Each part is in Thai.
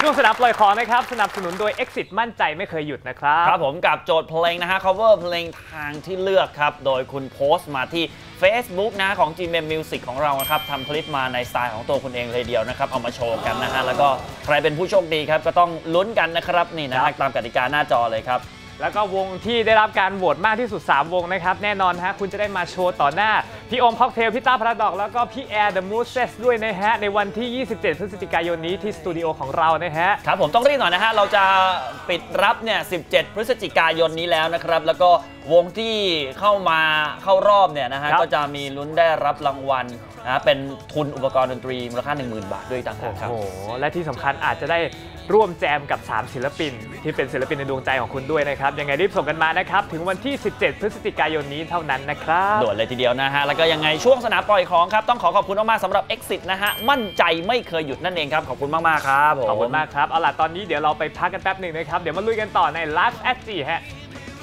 ช่วงสนับปล่อยของนะครับสนับสนุนโดย Exit มั่นใจไม่เคยหยุดนะครับครับผมกับโจทย์เพลงนะฮะ cover เพลงทางที่เลือกครับโดยคุณโพสต์มาที่ Facebook นะของ GMM Music ของเราครับทำคลิปมาในสไตล์ของตัวคุณเองเลยเดียวนะครับเอามาโชว์กันนะฮะแล้วก็ใครเป็นผู้โชคดีครับก็ต้องลุ้นกันนะครับนี่นะตามกติกาหน้าจอเลยครับแล้วก็วงที่ได้รับการโหวตมากที่สุด3วงนะครับแน่นอนฮะคุณจะได้มาโชว์ต่อหน้าพี่โอมค็อกเทลพี่ต้าพาราดอกแล้วก็พี่แอร์เดอะมูสเซสด้วยนะฮะในวันที่27พฤศจิกายนนี้ที่สตูดิโอของเรานะฮะครับผมต้องรีบหน่อยนะฮะเราจะปิดรับเนี่ย17พฤศจิกายนนี้แล้วนะครับแล้วก็วงที่เข้ารอบเนี่ยนะฮะก็จะมีลุ้นได้รับรางวัลนะเป็นทุนอุปกรณ์ดนตรีมูลค่า 10,000 บาทด้วยต่างหากครับโอ้โหและที่สำคัญอาจจะได้ร่วมแจมกับ3ศิลปินที่เป็นศิลปินในดวงใจของคุณด้วยนะครับยังไงรีบส่งกันมานะครับถึงวันที่17พฤศจิกายนนี้เท่านั้นนะครับด่วนเลยทีเดียวนะฮะแล้วก็ยังไงช่วงสนามปล่อยของครับต้องขอบคุณมากๆสำหรับ Exit นะฮะมั่นใจไม่เคยหยุดนั่นเองครับขอบคุณมากๆครับขอบคุณมากครับเอาล่ะตอนนี้เดี๋ยวเราไปพักกันแป๊บหนึ่งนะครับเดี๋ยวมาลุยกันต่อใน Live at G ฮะ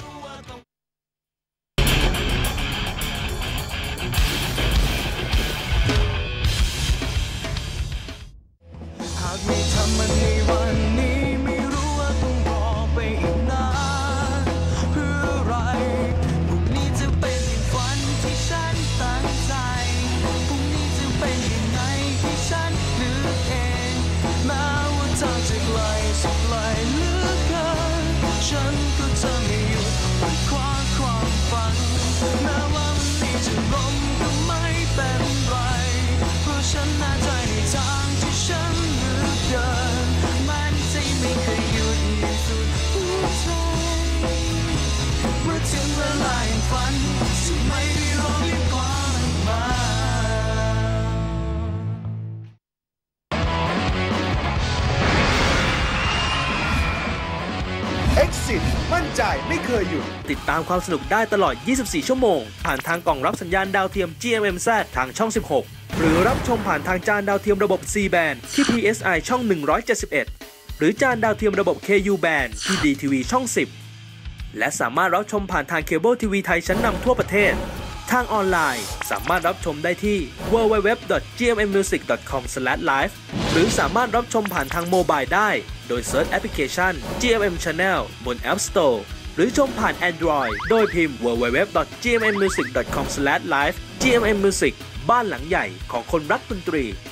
ไม่ทำมันในวันนี้ไม่รู้ว่าต้องรอไปอีกนานเพื่ออะไรพรุ่งนี้จะเป็นอย่างฝันที่ฉันตั้งใจพรุ่งนี้จะเป็นยังไงที่ฉันนึกเองแม้ว่าเธอจะไกลสักไกลเหลือเกินฉันก็จะไม่หยุดไปคว้าความฝันแม้ว่ามันนี้จะล้มก็ไม่เป็นไรเพราะฉันแน่ใจในทางที่ฉันมันใจไม่เคยหยุดในสุดหัวใจเมื่อถึงเวลาแห่งฝันจะไม่ได้รอรีบคว้ามันมา Exit มั่นใจไม่เคยหยุดติดตามความสนุกได้ตลอด24ชั่วโมงผ่านทางกล่องรับสัญญาณดาวเทียม GMMZ ทางช่อง16หรือรับชมผ่านทางจานดาวเทียมระบบ C band ที่ PSI ช่อง171หรือจานดาวเทียมระบบ KU band ที่ DTV ช่อง10และสามารถรับชมผ่านทางเคเบิลทีวีไทยชั้นนำทั่วประเทศทางออนไลน์สามารถรับชมได้ที่ www.gmmusic.com/live หรือสามารถรับชมผ่านทางโมบายได้โดยเซิร์ชแอปพลิเคชัน GMM Channel บน App Store หรือชมผ่าน Android โดยพิมพ์ www.gmmusic.com/live GMM Music บ้านหลังใหญ่ของคนรักดนตรี